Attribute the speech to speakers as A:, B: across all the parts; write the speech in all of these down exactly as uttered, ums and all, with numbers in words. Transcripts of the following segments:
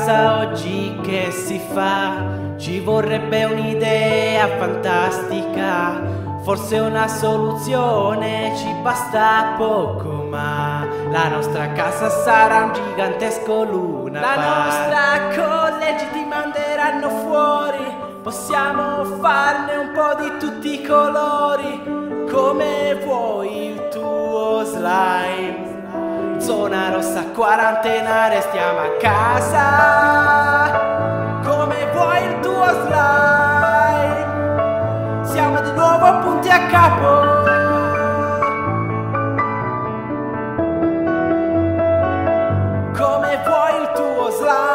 A: casa oggi che si fa? Ci vorrebbe un'idea fantastica, forse una soluzione, ci basta poco, ma la nostra casa sarà un gigantesco luna park. La nostra college ti manderanno fuori, possiamo farne un po' di tutti i colori, come vuoi il tuo slime. Zona rossa quarantenare, stiamo a casa, come vuoi il tuo slime. Siamo di nuovo punti a capo. Come vuoi il tuo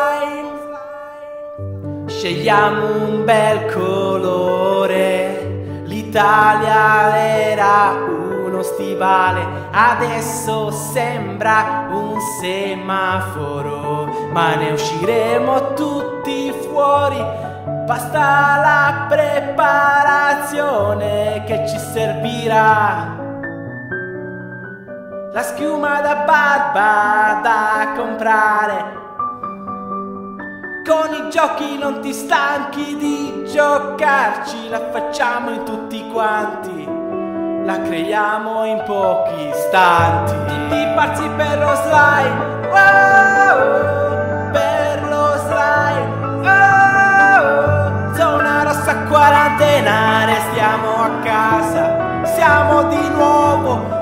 A: slime. Scegliamo un bel colore, l'Italia era uno stivale, adesso sembra un semaforo, ma ne usciremo tutti fuori, basta la preparazione che ci servirà. La schiuma da barba da comprare, con i giochi non ti stanchi di giocarci, la facciamo in tutti quanti, la creiamo in pochi istanti. Tutti pazzi per lo slime, oh, oh, per lo slime, oh, oh. Zona rossa quarantenare, stiamo a casa, siamo di nuovo